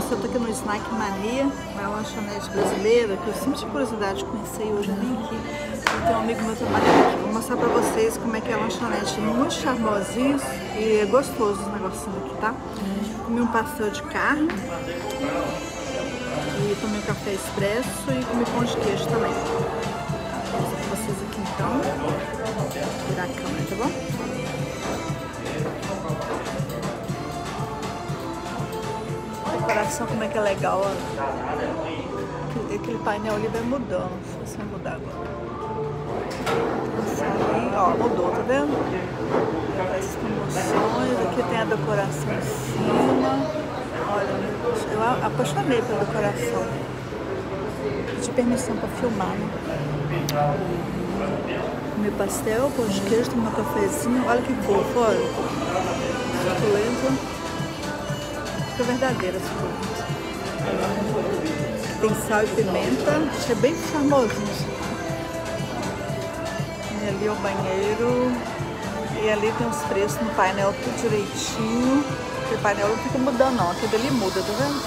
vocês, eu tô aqui no Snack Mania, uma lanchonete brasileira que eu sempre tive curiosidade de conhecer e hoje eu vim aqui. Eu tenho um amigo meu trabalhando aqui. Vou mostrar pra vocês como é que é a lanchonete. Muito charmosinhos e é gostoso os negocinhos aqui, tá? Comi um pastel de carne e tomei um café expresso e comi pão de queijo também. Vou mostrar pra vocês aqui então. Vou virar a câmera, tá bom? Decoração, como é que é legal, ó. Aquele painel ali vai mudando, não sei se vai mudar agora. Aí, ó, mudou, tá vendo? As promoções, aqui tem a decoração em cima. Olha, eu apaixonei pela decoração. Pedi permissão pra filmar, né? Comi pastel, pão de queijo, tomei um cafezinho. Olha que fofo, olha. Suculento. Verdadeira essa coisa. Tem sal e pimenta, é bem charmosinho. E ali é o banheiro. E ali tem os preços no painel tudo direitinho. Aquele painel não fica mudando não, aquele ali muda, tá vendo?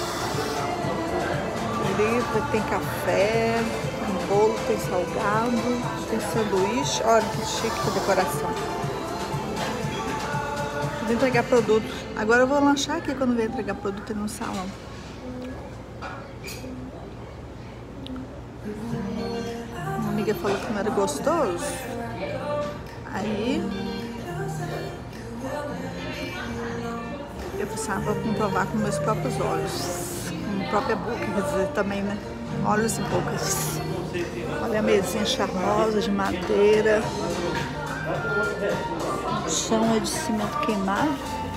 Ali tem café, tem bolo, tem salgado, tem sanduíche. Olha que chique a decoração. Vou entregar produto. Agora eu vou lanchar aqui quando vier entregar produto no salão. Uma amiga falou que não era gostoso. Aí eu precisava comprovar com meus próprios olhos. Com a própria boca, quer dizer, também, né? Olhos e bocas. Olha a mesinha charmosa de madeira. O chão é de cimento queimado.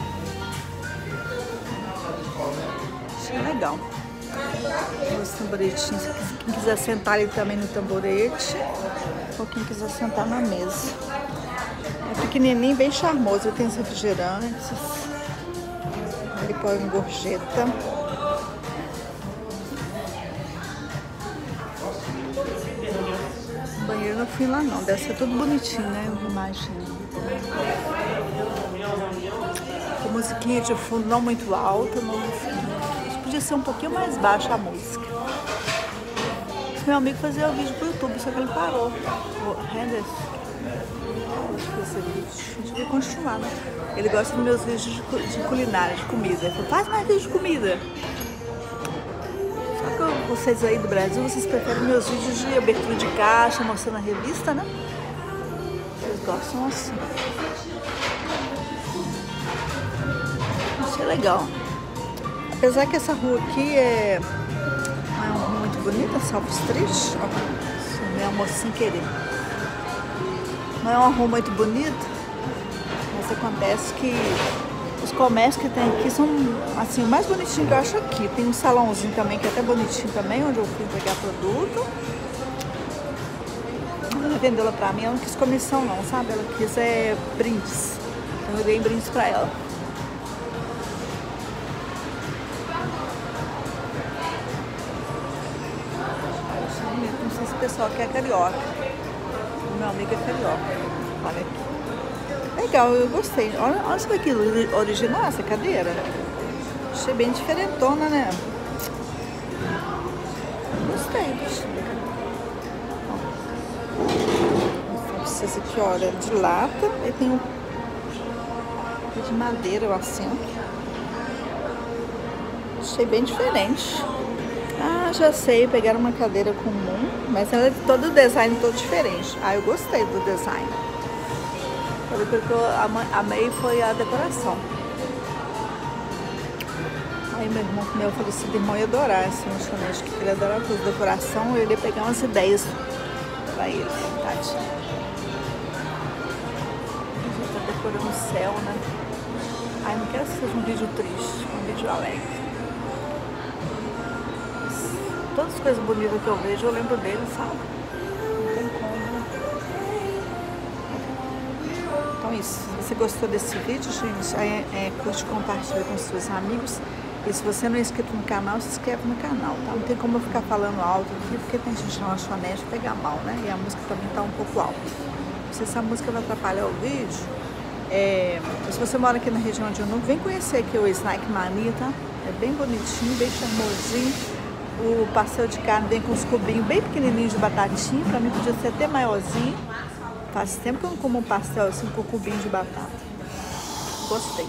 Achei legal. Os tamboretinhos. Quem quiser sentar ali também no tamborete. Ou quem quiser sentar na mesa. É pequenininho, bem charmoso. Tem os refrigerantes. Ele põe uma gorjeta. O banheiro não fui lá não. Deve ser tudo bonitinho, né? Eu imagino. A musiquinha de fundo não muito alta, não, podia ser um pouquinho mais baixa a música. Meu amigo fazia o vídeo pro YouTube, só que ele parou. O Henderson, acho que esse vídeo, a gente devia continuar, né? Ele gosta dos meus vídeos de culinária, de comida. Ele falou, faz mais vídeo de comida. Só que vocês aí do Brasil, vocês preferem meus vídeos de abertura de caixa, mostrando a revista, né? Vocês gostam assim. Achei legal. Apesar que essa rua aqui não é uma rua muito bonita, South Street. Ó, meu amor sem querer. Não é uma rua muito bonita, mas acontece que os comércios que tem aqui são assim, o mais bonitinho que eu acho aqui. Tem um salãozinho também que é até bonitinho também, onde eu fui entregar produto. Ela vendeu ela pra mim, ela não quis comissão não, sabe? Ela quis brindes. Então eu dei brindes pra ela. Não sei se o pessoal quer carioca. O meu amigo é carioca. Olha aqui. Legal, eu gostei. Olha isso aqui, original essa cadeira. Achei bem diferentona, né? Gostei. Esse aqui, olha, de lata e tem um de madeira, eu assento. Achei bem diferente. Ah, já sei, pegaram uma cadeira comum, mas ela é todo o design todo diferente. Ah, eu gostei do design. O que eu amei foi a decoração. Aí meu irmão, meu falecido irmão, ia adorar essa lanchonete, que ele adorava a decoração, eu ia pegar umas ideias pra ele, tadinho. Decorando o céu, né? Ai, não quero que seja um vídeo triste, um vídeo alegre. Todas as coisas bonitas que eu vejo, eu lembro dele, sabe? Não tem como. Então isso, se você gostou desse vídeo, gente, curte e compartilha com os seus amigos. E se você não é inscrito no canal, se inscreve no canal, tá? Não tem como eu ficar falando alto aqui, porque tem gente na lanchonete pegar mal, né? E a música também tá um pouco alta. Não sei se a música vai atrapalhar o vídeo, Se você mora aqui na região de Uno, vem conhecer aqui o Snack Mania, tá? É bem bonitinho, bem charmosinho. O pastel de carne vem com os cubinhos bem pequenininhos de batatinha. Pra mim podia ser até maiorzinho. Faz tempo que eu não como um pastel assim com cubinho de batata. Gostei.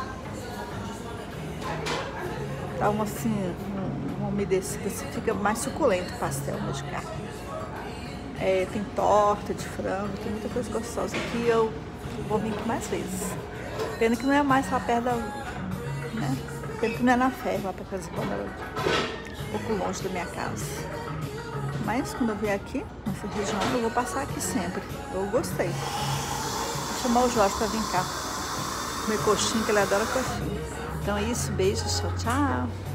Tá assim, uma umedecida, assim, fica mais suculento o pastel de carne. Tem torta de frango, tem muita coisa gostosa aqui. Eu vou vir aqui mais vezes. Pena que não é mais lá perto da... né? Pena que não é na Fé, lá pra casa quando era um pouco longe da minha casa. Mas quando eu vier aqui, nessa região, eu vou passar aqui sempre. Eu gostei. Vou chamar o Jorge pra vir cá comer coxinha, que ele adora coxinha. Então é isso, beijos, tchau, tchau.